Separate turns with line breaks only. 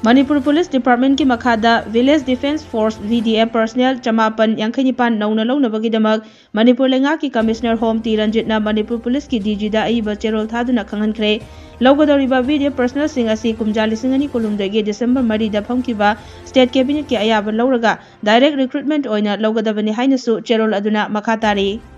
Manipur Police Department की मखादा Village Defense Force VDF personnel चमापन यांखनिपान नौना लौनबगीदमक मणिपुर लेंगा की कमिश्नर होम टी रंजितना मणिपुर पुलिस की डीजीदा अईब चेरोल थादुना खंगनख्रे लौगदौरिबा VDF personnel सिंह असी कुमजा लिसिंग अनि कुलुमदगी दिसंबर 4 दा फमकिबा स्टेट कैबिनेट की अयाब लौरगा डायरेक्ट रिक्रूटमेंट ओइना लौगदबनी हाइनसु चेरोल अदुना मखा तारी।